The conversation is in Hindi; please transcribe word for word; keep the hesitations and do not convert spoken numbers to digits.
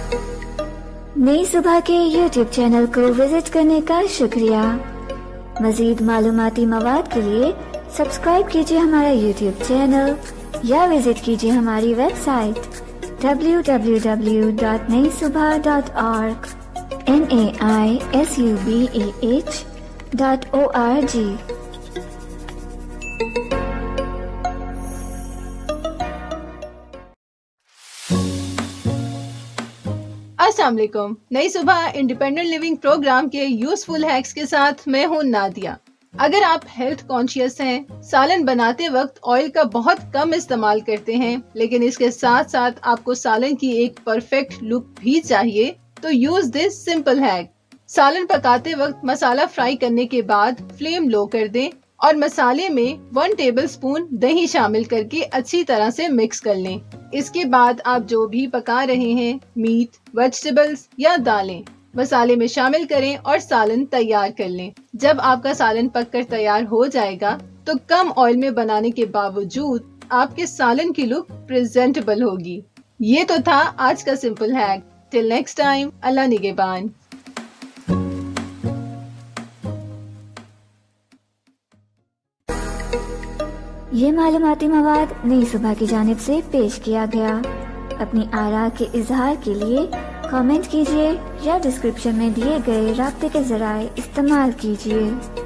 नई सुबह के यूट्यूब चैनल को विजिट करने का शुक्रिया। मजीद मालूमाती मवाद के लिए सब्सक्राइब कीजिए हमारा यूट्यूब चैनल या विजिट कीजिए हमारी website W W W dot Nai Subah dot org N A I S U B A H dot O R G. अस्सलाम वालेकुम। Nai Subah independent living programme के यूजफुल हैक्स के साथ मैं हूं नादिया। अगर आप हेल्थ कॉन्शियस हैं, सालन बनाते वक्त ऑयल का बहुत कम इस्तेमाल करते हैं, लेकिन इसके साथ साथ आपको सालन की एक परफेक्ट लुक भी चाहिए, तो यूज दिस सिंपल हैक। सालन पकाते वक्त मसाला फ्राई करने के बाद फ्लेम लो कर दें और मसाले में वन टेबलस्पून दही शामिल करके अच्छी तरह से मिक्स कर लें। इसके बाद आप जो भी पका रहे हैं, मीट, वेजिटेबल्स या दालें, मसाले में शामिल करें और सालन तैयार कर लें। जब आपका सालन पककर तैयार हो जाएगा तो कम ऑयल में बनाने के बावजूद आपके सालन की लुक प्रेजेंटेबल होगी। ये तो था आज का simple hack. Till next time, अल्लाह निगहबान। ये मालूमाती मवाद नई सुबह की जानिब से पेश किया गया। अपनी आरा के इजहार के लिए कमेंट कीजिए या डिस्क्रिप्शन में दिए गए राब्ते के जराए इस्तेमाल कीजिए।